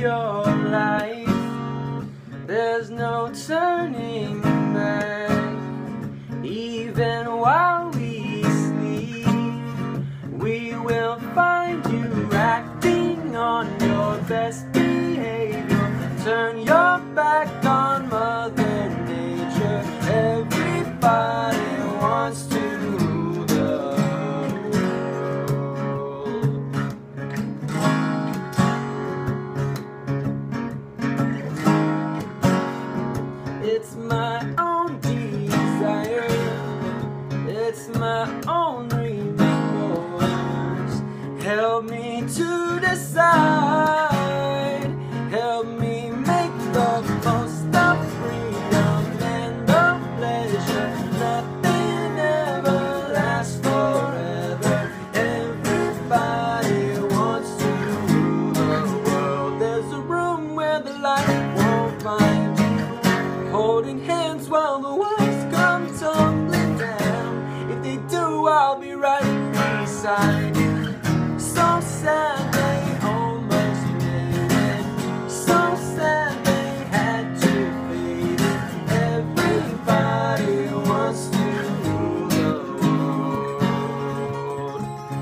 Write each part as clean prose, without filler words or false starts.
your life. There's no turning back. Even while we sleep, we will find you acting on your best behavior. Turn your back on Mother Nature. Everybody wants to rule the world. It's my own desire, it's my own remorse. Help me to decide, help me make the most of freedom and of pleasure. Nothing ever lasts forever. Everybody wants to rule the world. There's a room where the light won't find you, holding hands while the walls come tumbling down. If they do, I'll be right beside you. So sad they almost made it, so sad they had to fade it. Everybody wants to rule the world.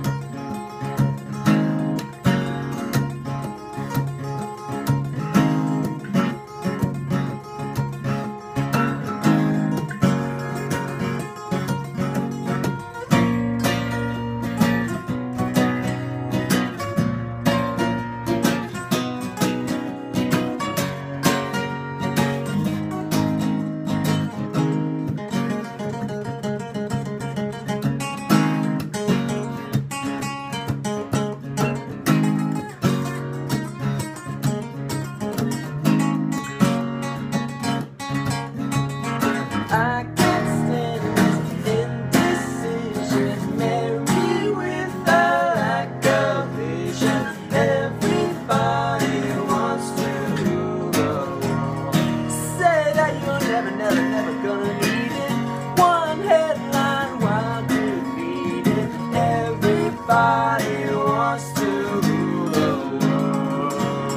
I can't stand this indecision, married with a lack of vision. Everybody wants to rule the world. Say that you're never, never, never gonna need it. One headline while defeated. Everybody wants to rule the world.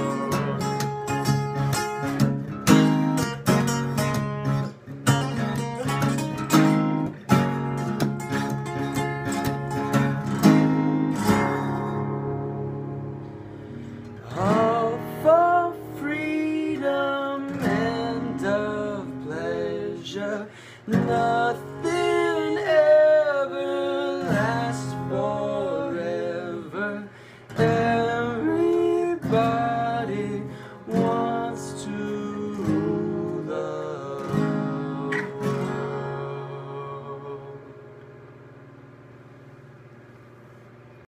All for freedom and of pleasure. Nothing